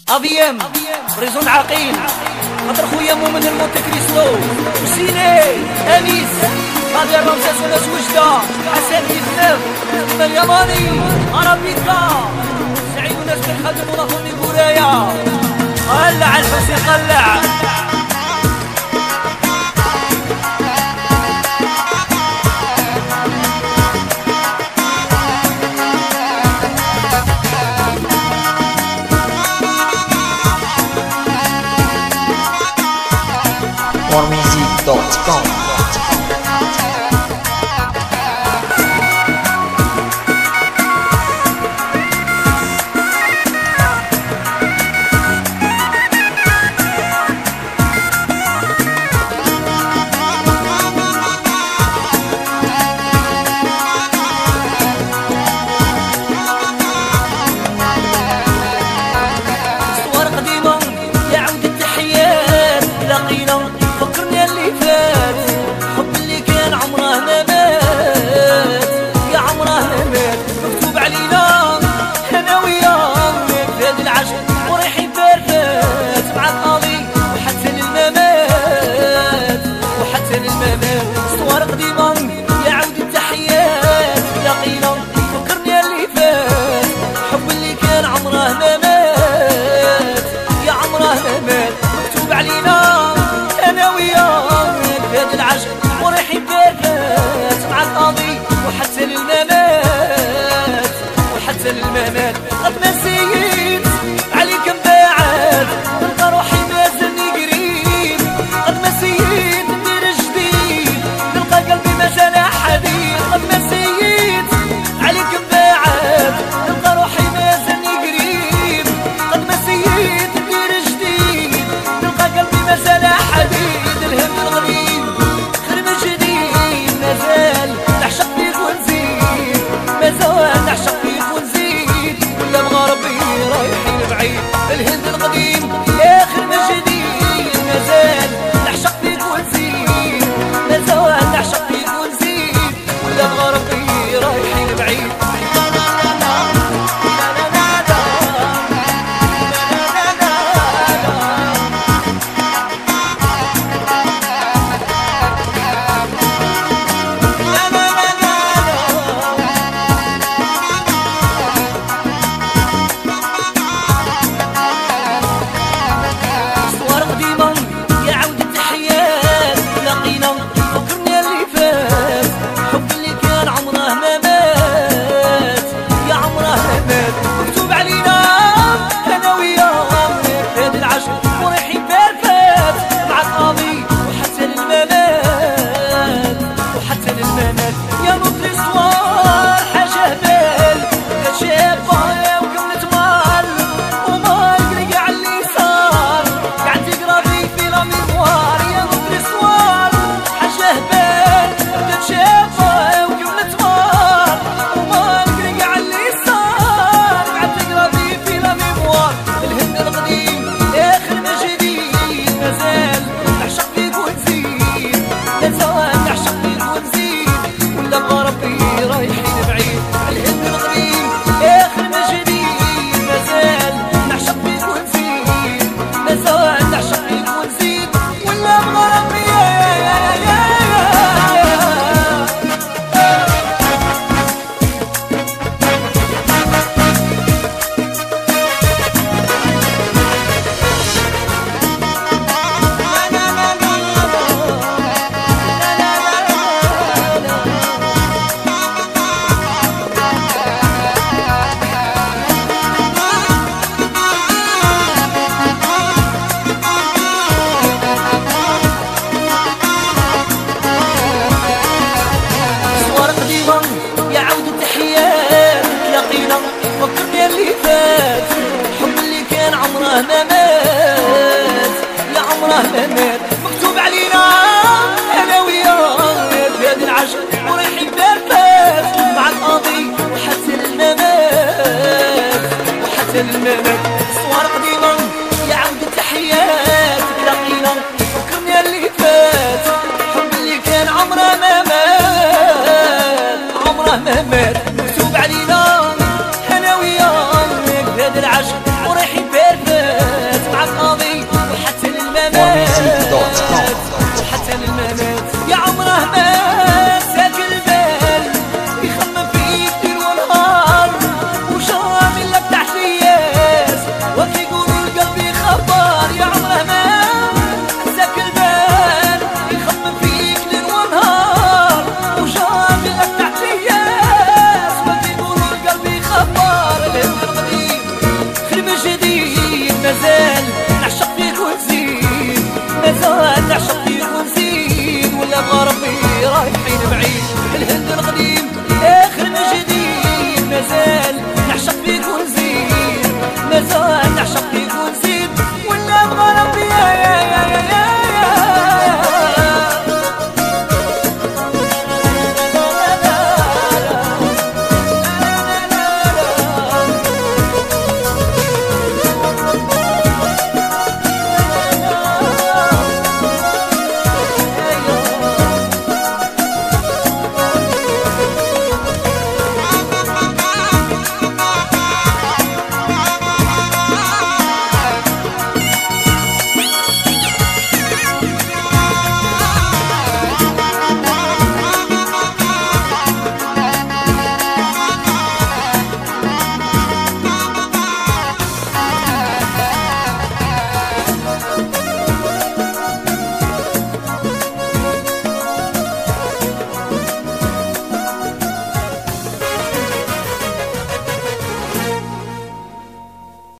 افيام بريزون عقيل خاطر خويا مؤمن المونتي كريستو وسيني انيس غادي رمسيس وناس وجده حسن يزنف اليماني عربيكا سعيد وناس بالخدم وناخذني بورايا قلع الحسين قلع warmusic.com. صور قديمة يا عود التحيات لقينا فكرني اللي فات حب اللي كان عمره ما مات يا عمره ما مات مكتوب علينا انا وياك في هاد العشق ورايحين بارفات مع القاضي وحتى للممات وحتى للممات صور قديمة يا عود التحيات لقينا فكرني اللي فات حب اللي كان عمره ما مات يا عمره ما مات مكتوب علينا انا وياك في هاد العشق ورايحين بارفات مع القاضي وحتى للممات وحتى للممات قد ما نسيت عليك مباعد نلقى روحي مازالني قريب قد ما نسيت ندير جديد نلقى قلبي مازال حديد قد ما نسيت عليك مباعد نلقى روحي مازالني قريب قد ما نسيت ندير جديد نلقى قلبي مازال حديد الهم الغريب خير من جديد مازال نعشق فيك ونزيد مازال نعشق فيك ونزيد ولا بغى ربي رايحين بعيد الهند القديم يا خير من جديد مازال نعشق فيك ونزيد مازال نعشق فيك ونزيد ولا بغى ربي رايحين بعيد صور قديمة يا عود التحيات لقينا فكرني اللي فات حب اللي كان عمره ما مات يا عمره ما مات مكتوب علينا انا وياك في هاد العشق ورايحين بارفات مع القاضي وحتى للممات وحتى للممات يا نطري صوار حاجه بال كتشافها وكملت مال وما يقرق على اللي صار قاعد تقرا في لا ميموار يا نطري صوار حاجه بال كتشافها وكملت مال وما يقرق على اللي صار قاعد تقرا في لا ميموار الهند القديم اخر ما جديد مازال نعشق فيك ونزيد مازال نعشق فيك ونزيد ولا بغى ربي رايحين بعيد الهند القديم اخر ما جديد مازال نعشق فيك ونزيد مازال نعشق فيك ونزيد ولا بغى ربي صور قديمة يا عود التحيات لقينا فكرني اللي فات حب اللي كان عمره ما مات يا عمره ما مات مكتوب علينا انا وياك في هاد العشق ورايحين بارفات مع القاضي وحتى للممات وحتى للممات